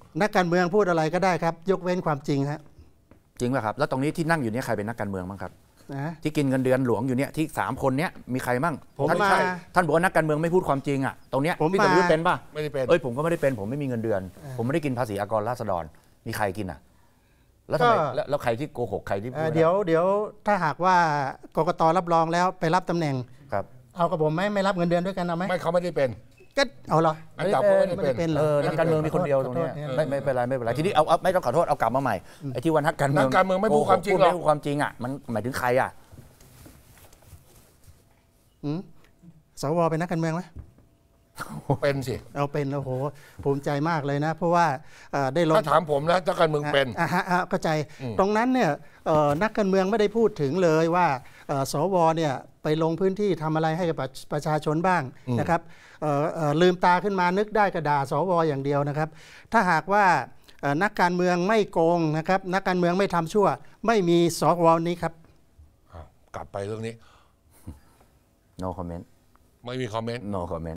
นักการเมืองพูดอะไรก็ได้ครับยกเว้นความจริงฮะจริงป่ะครับแล้วตรงนี้ที่นั่งอยู่เนี่ยใครเป็นนักการเมืองบ้างครับที่กินเงินเดือนหลวงอยู่เนี่ยที่3 คนเนี้ยมีใครบ้างท่านบอกว่านักการเมืองไม่พูดความจริงอ่ะตรงเนี้ยพี่สมยุทธ์เป็นป่ะไม่ได้เป็นผมก็ไม่ได้เป็นผมไม่มีเงินเดือนผมไม่ได้กินภาษีอากรราษฎรมีใครกินอ่ะแล้วทำไมแล้วใครที่โกหกใครที่เดี๋ยวถ้าหากว่ากกต.รับรองแล้วไปรับตำแหน่งครับเอากับผมไม่รับเงินเดือนด้วยกันเอาไหมไม่เขาไม่ได้เป็นก็เอาเหรอไม่ได้เป็นนักการเมืองมีคนเดียวตรงนี้ไม่เป็นไรทีนี้เอาไม่ต้องขอโทษเอากลับมาใหม่ไอ้ที่วันนักการเมืองไม่พูดความจริงหรอกไม่พูดความจริงอ่ะมันหมายถึงใครอ่ะสวเป็นนักการเมืองไหมเป็นสิเอาเป็นโอ้โหภูมิใจมากเลยนะเพราะว่าได้ลงถ้าถามผมนะนักการเมืองเป็นเข้าใจตรงนั้นเนี่ยนักการเมืองไม่ได้พูดถึงเลยว่าสวเนี่ยไปลงพื้นที่ทำอะไรให้กับประชาชนบ้างนะครับลืมตาขึ้นมานึกได้กระด่าสวอย่างเดียวนะครับถ้าหากว่านักการเมืองไม่โกงนะครับนักการเมืองไม่ทำชั่วไม่มีสวนี้ครับกลับไปเรื่องนี้ no comment ไม่มีคอมเมนต์ no comment